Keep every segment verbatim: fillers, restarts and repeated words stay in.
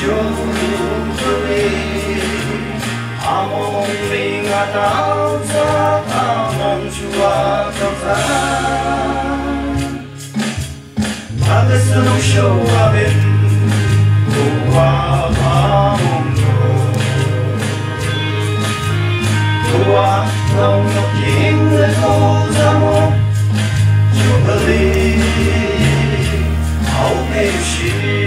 Among mình à tao ra among chua tao ra mà cái sự nông sâu à bên tua among tua nông nông kiếm để cô ra một chua beli hậu mê shi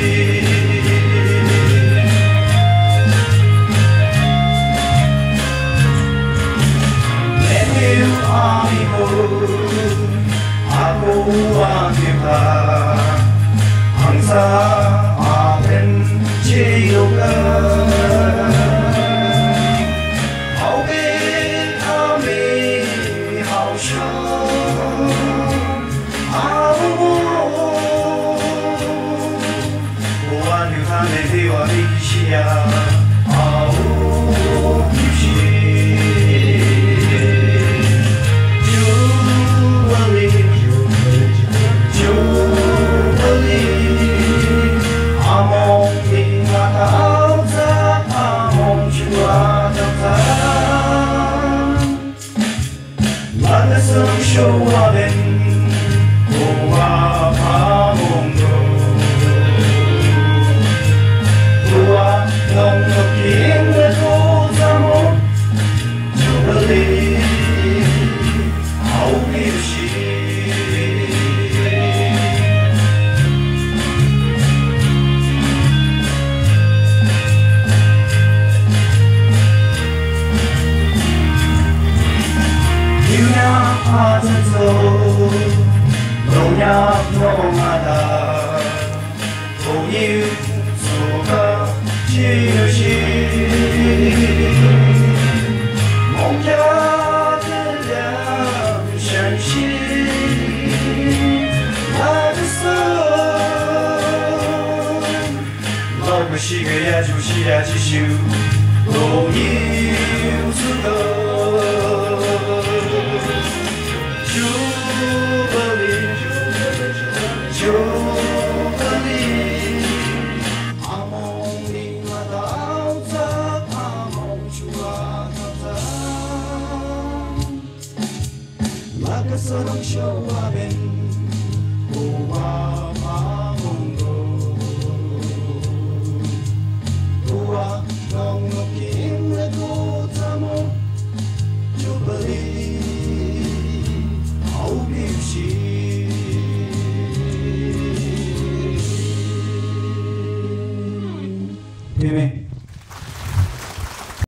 aku wanita angsa apen ciuka hau bin ami hau shang amu wanita ne wa bishia au bishi show up in Tua Pamongo Tua Nông Ngọc Kiếm Để Cô Ra Một Jubilee Hậu Kiều Chi You know heart and soul, no nhạc no mata, không yêu dù có chỉ đôi chi, mong cho thế làm chẳng chi, là được sao, lòng của chị cái ya chú chị ya chỉ siêu, không yêu dù có. Maka senang show abin, oh,